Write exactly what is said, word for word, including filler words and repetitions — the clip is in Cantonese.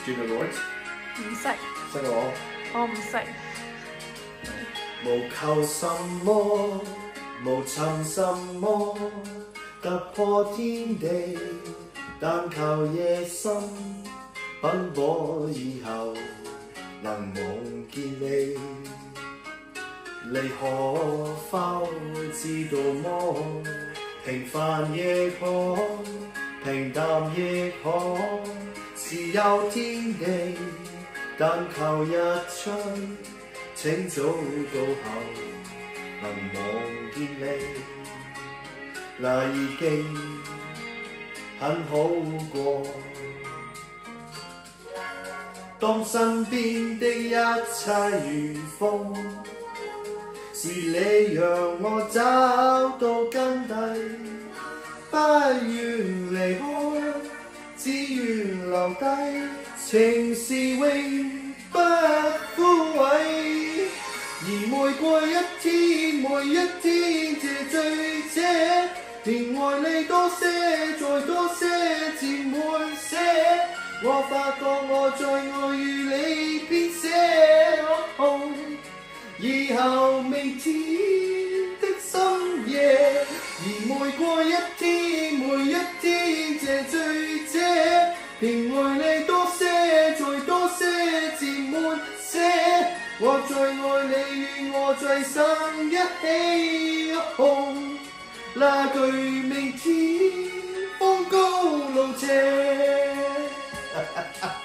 Do you know the words？ 唔識， 識我。 我唔識。 無求什麼，無尋什麼，突破天地，但求夜深奔波以後能夢見你。你可否知道麼？平凡亦可，平淡亦可，是有天地，但求日出。請早到後能望見你，那已經很好過。當身邊的一切如風，是你讓我找到根底，不願離開，只願留低，情是永不枯萎。而每過一天，每一天這醉者，連愛你多些，再多些，漸滿瀉。我發覺我在愛與你編寫，哦，以後明天的深夜，而每過一天，每一天這醉者，連愛你多些，再多些，漸滿瀉。我最愛你與我最生一起，哦，那句明天風高路斜。